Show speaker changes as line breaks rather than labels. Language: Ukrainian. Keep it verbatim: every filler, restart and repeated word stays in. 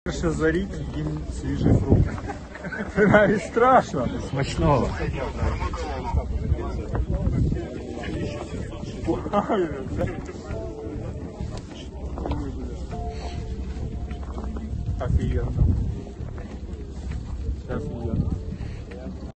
Ще за рік їм свіжий фрукт. Це навіть страшно.
Смачного.
Офігенно. Офігенно.